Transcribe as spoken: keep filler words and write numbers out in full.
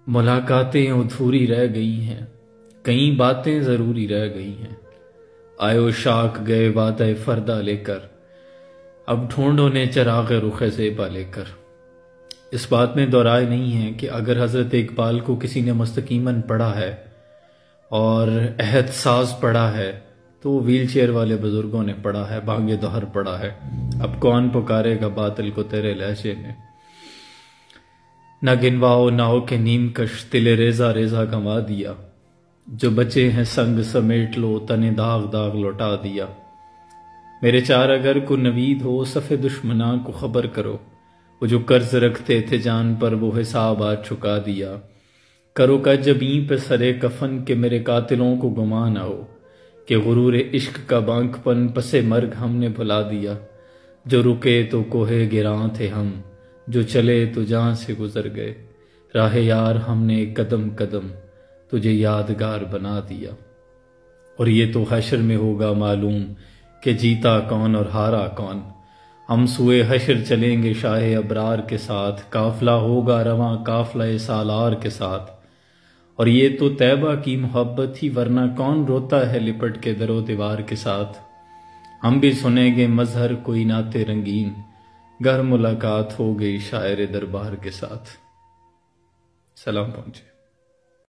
ملاقاتیں ادھوری رہ گئی ہیں، کئی باتیں ضروری رہ گئی ہیں۔ آئے شاک گئے وعدہ فردہ لے کر، اب ڈھونڈو نے چراغ رخ زیبا لے کر۔ اس بات میں دو رائے نہیں ہے کہ اگر حضرت اقبال کو کسی نے مستقیماً پڑھا ہے اور عہد ساز پڑھا ہے تو وہ ویل چیئر والے بزرگوں نے پڑھا ہے، بانگ دہر پڑھا ہے۔ اب کون پکارے گا باطل کو تیرے لہجے میں؟ نہ گنواؤ ناؤ کے نیم کش تل ریزہ ریزہ گنوا دیا، جو بچے ہیں سنگ سمیٹ لو تنے داغ داغ لوٹا دیا۔ میرے چار اگر کو نوید ہو صف دشمناں کو خبر کرو، وہ جو قرض رکھتے تھے جان پر وہ حساب آج چکا دیا۔ کرو کا جبیں پہ سرے کفن کہ میرے قاتلوں کو گما نہ ہو، کہ غرور عشق کا بانک پن پس مرگ ہم نے بھلا دیا۔ جو رکے تو کوہ گراں تھے ہم، جو چلے تو جہاں سے گزر گئے، راہ یار ہم نے قدم قدم تجھے یادگار بنا دیا۔ اور یہ تو حشر میں ہوگا معلوم کہ جیتا کون اور ہارا کون۔ ہم سوئے حشر چلیں گے شاہ ابرار کے ساتھ، قافلہ ہوگا رواں قافلہ سالار کے ساتھ۔ اور یہ تو طیبہ کی محبت ہی، ورنہ کون روتا ہے لپٹ کے در و دیوار کے ساتھ۔ ہم بھی سنیں گے مظہر کوئی نعت رنگین، گر ملاقات ہو گئی شاعر دربار کے ساتھ۔ سلام پہنچے۔